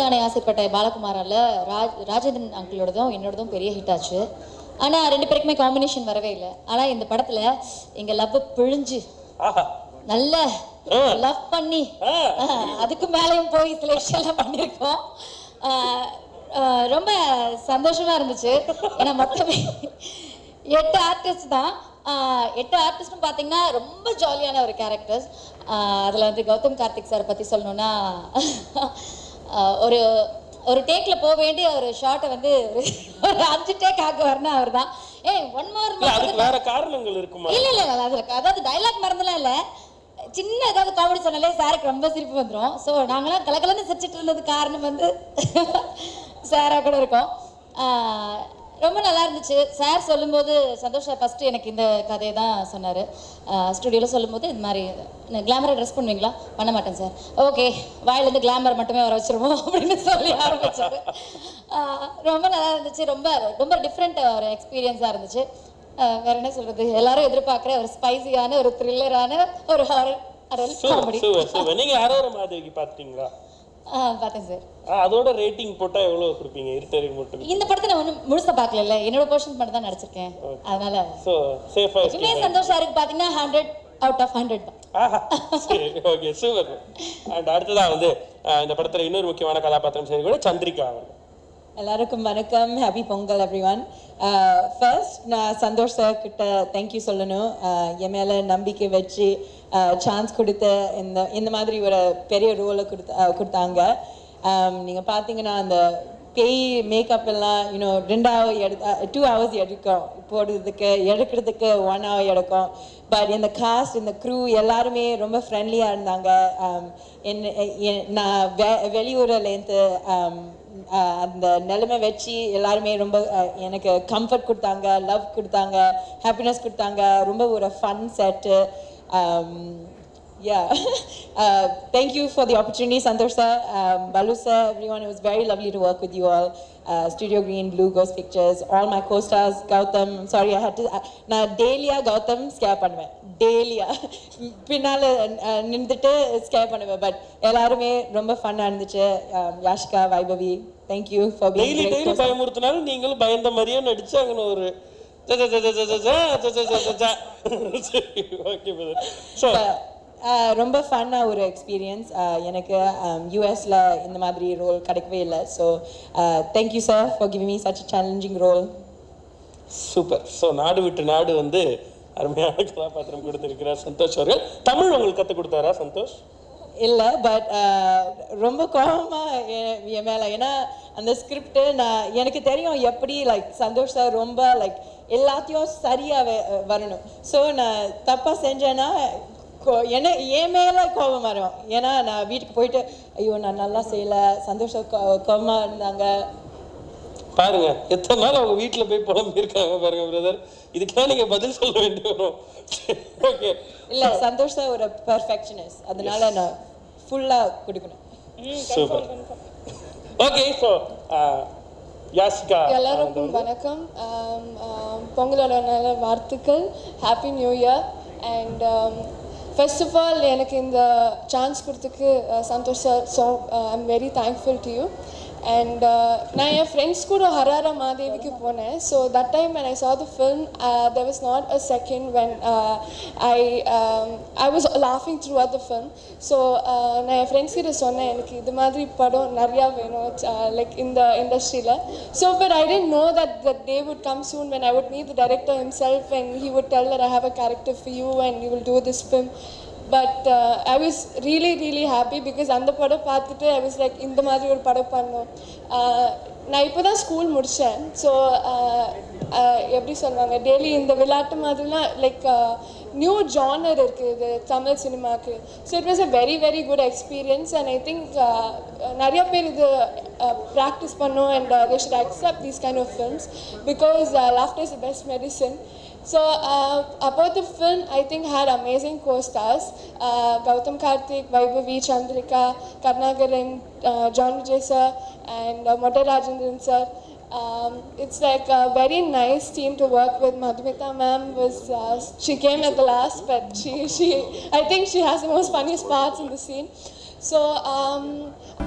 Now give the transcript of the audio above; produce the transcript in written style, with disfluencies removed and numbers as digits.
நானே ஆசைப்பட்ட பாலகுமாரால ராஜேந்திரன் அங்கிளோடதும் என்னோடதும் பெரிய ஹிட் ஆச்சு. ஆனால் 2 பேருக்குமே காம்பினேஷன் வரவே இல்லை. ஆனால் இந்த படத்தில் எங்கள் லவ் பிழிஞ்சு நல்ல லவ் பண்ணி அதுக்கு மேலேயும் போய் சில விஷயம்லாம் பண்ணியிருக்கோம். ரொம்ப சந்தோஷமாக இருந்துச்சு. ஏன்னா மொத்தமே 8 ஆர்டிஸ்ட் தான். 8 ஆர்டிஸ்ட்டும் பார்த்தீங்கன்னா ரொம்ப ஜாலியான ஒரு கேரக்டர்ஸ். அதில் வந்து கௌதம் கார்த்திக் சாரை பற்றி சொல்லணுன்னா ஒரு ஒரு டேக்கில் போக வேண்டிய ஒரு ஷார்ட்டை வந்து ஒரு 5 டேக் ஆக்குவார்னா அவர் தான். ஒன் மோர் வேற காரணங்கள் இருக்குமா? இல்லை அதில் அதாவது டைலாக் மறந்துலாம் இல்லை, சின்ன ஏதாவது காமெடி சொன்னாலே சாருக்கு ரொம்ப சிரிப்பு வந்துடும். ஸோ நாங்களாம் கலக்கலன்னு சிரிச்சிட்டு இருந்தது காரணம் வந்து சாராக கூட இருக்கோம். ரொம்ப நல்லா இருந்துச்சு. சார் சொல்லும்போது சந்தோஷ் சார் ஃபஸ்ட்டு எனக்கு இந்த கதையை தான் சொன்னார். ஸ்டுடியோவில் சொல்லும்போது இது மாதிரி கிளாமராக ட்ரெஸ் பண்ணுவீங்களா? பண்ண மாட்டேன் சார். ஓகே, வாயிலேருந்து கிளாமர் மட்டுமே வர வச்சுருவோம் அப்படின்னு சொல்லி ஆரம்பிச்சாரு. ரொம்ப நல்லா இருந்துச்சு. ரொம்ப ரொம்ப டிஃப்ரெண்ட் ஒரு எக்ஸ்பீரியன்ஸாக இருந்துச்சு. வேற என்ன சொல்கிறது, எல்லாரும் எதிர்பார்க்குற ஒரு ஸ்பைசியான ஒரு த்ரில்லரான ஒரு ஹாரர் காமெடி. நீங்கள் ஹாரர் மாதிரி பார்த்தீங்களா? பார்த்தேன் சார். அதோட ரேட்டிங் போட்டால் எவ்வளோ கொடுப்பீங்க? இருட்டரிங் மட்டும் இந்த படத்தை நான் ஒன்றும் முழுசாக பார்க்கல, என்னோட போர்ஷன் மட்டும் தான் நடிச்சிருக்கேன். அதனால எப்பவுமே சந்தோஷம் இருக்கு. பார்த்தீங்கன்னா 100 out of 100 தான். Okay, super. அண்ட் அடுத்ததான் வந்து இந்த படத்தில் இன்னொரு முக்கியமான கதாபாத்திரம் செய்து கூட சந்திரிகா அவர்கள். எல்லாருக்கும் வணக்கம். Happy Pongal everyone. First நான் சந்தோஷ் சார் கிட்ட தேங்க்யூ சொல்லணும். என் மேலே நம்பிக்கை வச்சு சான்ஸ் கொடுத்து இந்த மாதிரி ஒரு பெரிய ரோலை கொடுத்தாங்க. நீங்கள் பார்த்தீங்கன்னா அந்த பேய் மேக்கப் எல்லாம் 2 hours எடுக்கும் எடுக்கிறதுக்கு 1 hour எடுக்கும். பட் இந்த காஸ்ட் இந்த க்ரூ எல்லாருமே ரொம்ப ஃப்ரெண்ட்லியாக இருந்தாங்க. நான் வெளியூர்லேருந்து அந்த நிலைமை வச்சு எல்லாருமே ரொம்ப எனக்கு கம்ஃபர்ட் கொடுத்தாங்க, லவ் கொடுத்தாங்க, ஹாப்பினஸ் கொடுத்தாங்க. ரொம்ப ஒரு fun set. Yeah. Thank you for the opportunity, Santosh sir, Balu sir, everyone. It was very lovely to work with you all. Studio Green, Blue Ghost Pictures, all my co-stars, Gautam. I'm sorry, I had to. Na Delia Gautam scare பண்ணுவேன். Delia பின்னால நின்னுட்டு scare பண்ணுவேன். But எல்லாருமே ரொம்ப ஃபன்னா இருந்துச்சு. Yashika, Vaibhavi, thank you for being great. Daily பயமுறுத்தினாலும் நீங்களும் பயந்த மாதிரியே நடிச்சு அங்கே ஒரு ஓகே பிரதர். ஸோ ரொம்ப ஃபன்னாக ஒரு எக்ஸ்பீரியன்ஸ். எனக்கு யூஎஸில் இந்த மாதிரி ரோல் கிடைக்கவே இல்லை. So thank you sir for giving me such challenging role. Super. So நாடு விட்டு நாடு வந்து அருமையான கதாபாத்திரம் கொடுத்துருக்கிறார் சந்தோஷ் அவர்கள். தமிழ் உங்களுக்கு கற்றுக் கொடுத்தாரா சந்தோஷ்? இல்லை, பட் ரொம்ப கோபமாக என் மேலே. ஏன்னா அந்த ஸ்கிரிப்டு எனக்கு தெரியும் எப்படி சந்தோஷ் சார் ரொம்ப எல்லாத்தையும் சரியாக வரணும். ஸோ நான் தப்பாக செஞ்சேன்னா என் மேலே கோபம் வரும். ஏன்னா நான் வீட்டுக்கு போயிட்டு ஐயோ நான் நல்லா செய்யலை, சந்தோஷம் கோபமாக இருந்தாங்க. பாருங்க எத்தனை நாள் அவங்க வீட்டில் போய் புலம்பிருக்காங்க பாருங்க பிரதர். இதுக்கெல்லாம் நீங்கள் பதில் சொல்ல வேண்டி வரும். ஓகே, இல்லை சந்தோஷ் சார் ஒரு பெர்ஃபெக்ஷனிஸ்ட், அதனால நான் ஃபுல்லாக கொடுக்கணும். சூப்பர். Okay, so Yashika. எல்லாருக்கும் வணக்கம். பொங்கலோட நல்ல வாழ்த்துக்கள். Happy new year. And first of all எனக்கு இந்த சான்ஸ் கொடுத்துக்கு Santhosh sir. So I'm very thankful to you. And நான் என் ஃப்ரெண்ட்ஸ் கூட ஹராரா மாதேவிக்கு போனேன். So that time when I saw the film, there was not a second when I was laughing throughout the film. So நான் என் friends கிட்ட சொன்னேன் எனக்கு இது மாதிரி படம் நிறையா வேணும் லைக் இந்த இண்டஸ்ட்ரியில். So but I didn't know that the day would come soon when I would meet the director himself and he would tell that I have a character for you and you will do this film. But I was really happy because அந்த படம் பார்த்துட்டு I was like இந்த மாதிரி ஒரு படம் பண்ணோம். நான் இப்போ தான் ஸ்கூல் முடித்தேன். ஸோ எப்படி சொல்லுவாங்க, டெய்லி இந்த விளையாட்டு மாதிரிலாம் லைக் நியூ ஜானர் இருக்குது இது தமிழ் சினிமாவுக்கு. So it was a very good experience. And I think நிறைய பேர் இது ப்ராக்டிஸ் பண்ணோம் அண்ட் they should accept these kind of films because laughter is the best medicine. So about the film, I think had amazing co-stars, Gautam Karthik, Vaibhavi, Chandrika, Karnagaran, John Vijay sir and Motta Rajendran sir. It's like a very nice team to work with. Madhumita ma'am was, she came at the last, but she I think she has the most funniest parts in the scene. So